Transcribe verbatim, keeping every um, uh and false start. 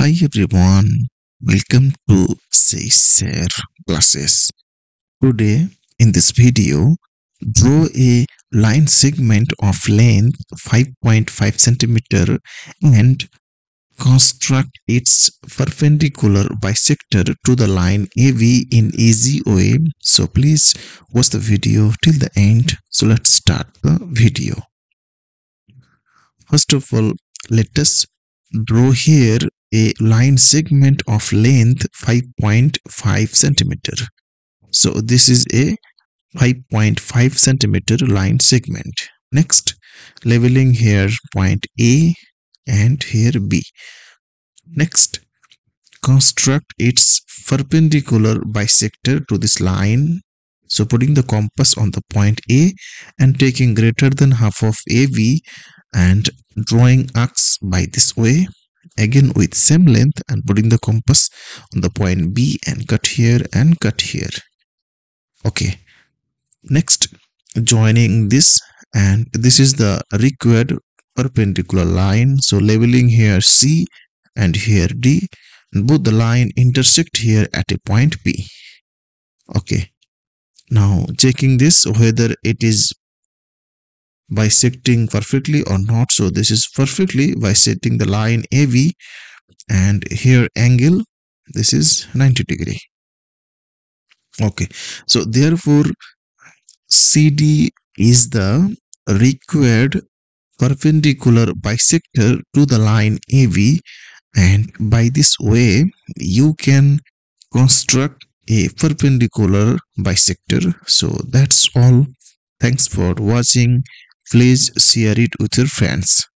Hi everyone, welcome to Say Share classes. Today in this video, draw a line segment of length five point five centimeter and construct its perpendicular bisector to the line A V in easy way. So please watch the video till the end. So let's start the video. First of all, let us draw here a line segment of length five point five centimeter. So this is a five point five centimeter line segment. Next, leveling here point A and here B. Next, construct its perpendicular bisector to this line. So putting the compass on the point A and taking greater than half of A V and drawing arcs by this way, again with same length, and putting the compass on the point B and cut here and cut here. Okay, next joining this, and this is the required perpendicular line. So leveling here C and here D, and both the line intersect here at a point B. Okay, now checking this whether it is bisecting perfectly or not. So this is perfectly bisecting the line A V, and here angle, this is ninety degree. Okay, so therefore C D is the required perpendicular bisector to the line A V, and by this way you can construct a perpendicular bisector. So that's all. Thanks for watching. Please share it with your friends.